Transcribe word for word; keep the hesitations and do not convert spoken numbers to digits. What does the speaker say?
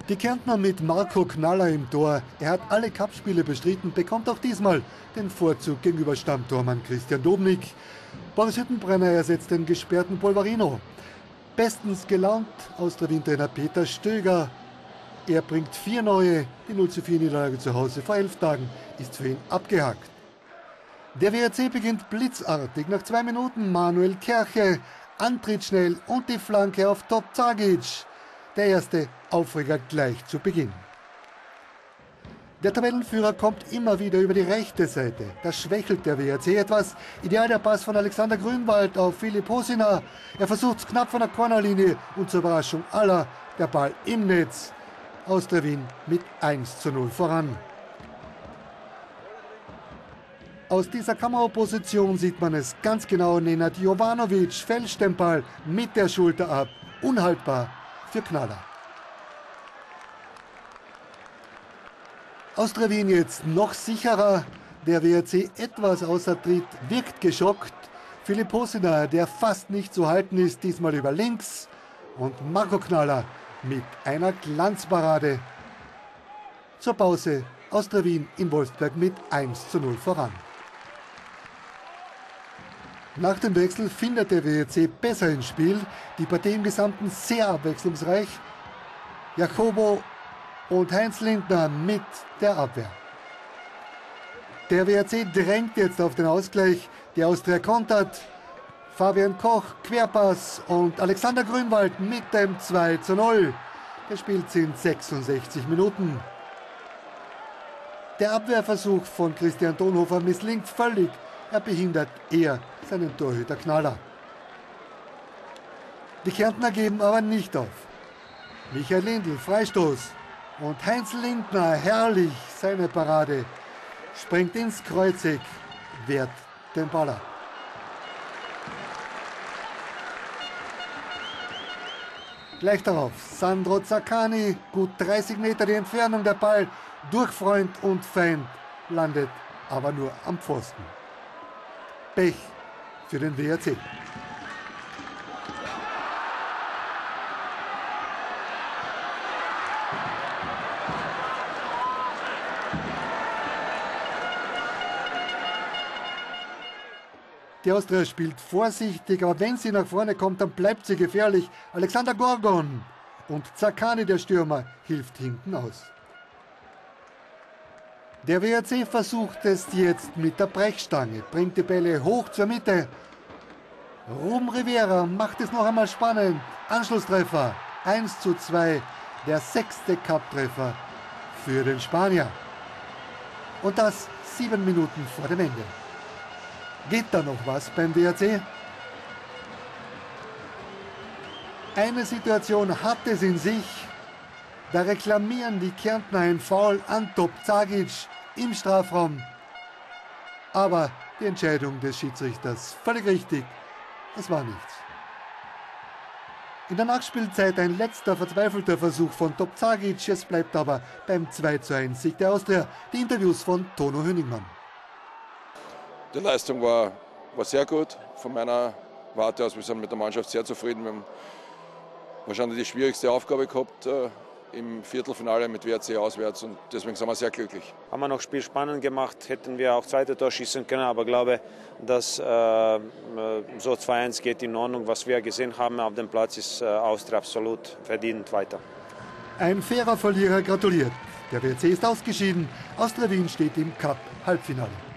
Die Kärntner mit Marco Knaller im Tor. Er hat alle Cupspiele bestritten, bekommt auch diesmal den Vorzug gegenüber Stammtormann Christian Dobnik. Boris Hüttenbrenner ersetzt den gesperrten Polverino. Bestens gelaunt Austria Wien-Trainer Peter Stöger. Er bringt vier neue. Die null zu vier Niederlage zu Hause vor elf Tagen ist für ihn abgehakt. Der W R C beginnt blitzartig. Nach zwei Minuten Manuel Kerche, Antritt schnell und die Flanke auf Topzagic. Der erste Aufreger gleich zu Beginn. Der Tabellenführer kommt immer wieder über die rechte Seite. Da schwächelt der W R C etwas. Ideal der Pass von Alexander Grünwald auf Philipp Hosiner. Er versucht es knapp von der Cornerlinie und zur Überraschung aller der Ball im Netz. Austria Wien mit eins zu null voran. Aus dieser Kameraposition sieht man es ganz genau. Nenad Jovanovic fälscht den Ball mit der Schulter ab. Unhaltbar für Knaller. Austria Wien jetzt noch sicherer. Der W R C etwas außer Tritt, wirkt geschockt. Philipp Hosiner, der fast nicht zu halten ist, diesmal über links. Und Marco Knaller mit einer Glanzparade. Zur Pause Austria Wien in Wolfsberg mit eins zu null voran. Nach dem Wechsel findet der W R C besser ins Spiel. Die Partie im Gesamten sehr abwechslungsreich. Jacobo und Heinz Lindner mit der Abwehr. Der W R C drängt jetzt auf den Ausgleich. Die Austria kontert. Fabian Koch, Querpass und Alexander Grünwald mit dem zwei zu null. Gespielt sind sechsundsechzig Minuten. Der Abwehrversuch von Christian Donhofer misslingt völlig. Er behindert eher seinen Torhüter Knaller. Die Kärntner geben aber nicht auf. Michael Lindl, Freistoß. Und Heinz Lindner, herrlich, seine Parade. Springt ins Kreuzeck, wehrt den Ball ab. Gleich darauf Sandro Zaccani, gut dreißig Meter die Entfernung, der Ball durch Freund und Feind, landet aber nur am Pfosten. Pech für den W R C. Die Austria spielt vorsichtig, aber wenn sie nach vorne kommt, dann bleibt sie gefährlich. Alexander Gorgon und Zaccani, der Stürmer, hilft hinten aus. Der W R C versucht es jetzt mit der Brechstange, bringt die Bälle hoch zur Mitte. Ruben Rivera macht es noch einmal spannend. Anschlusstreffer, eins zu zwei, der sechste Cup-Treffer für den Spanier. Und das sieben Minuten vor dem Ende. Geht da noch was beim W R C? Eine Situation hat es in sich. Da reklamieren die Kärntner ein Foul an Topzagic im Strafraum. Aber die Entscheidung des Schiedsrichters völlig richtig. Es war nichts. In der Nachspielzeit ein letzter verzweifelter Versuch von Topzagic. Es bleibt aber beim zwei zu eins Sieg der Austria. Die Interviews von Tono Hönigmann. Die Leistung war, war sehr gut. Von meiner Warte aus, wir sind mit der Mannschaft sehr zufrieden. Wir haben wahrscheinlich die schwierigste Aufgabe gehabt äh, im Viertelfinale mit W R C auswärts und deswegen sind wir sehr glücklich. Haben wir noch Spiel spannend gemacht, hätten wir auch zweite Tor schießen können, aber ich glaube, dass äh, so zwei eins geht in Ordnung. Was wir gesehen haben auf dem Platz ist äh, Austria absolut verdient weiter. Ein fairer Verlierer gratuliert. Der W R C ist ausgeschieden. Austria Wien steht im Cup-Halbfinale.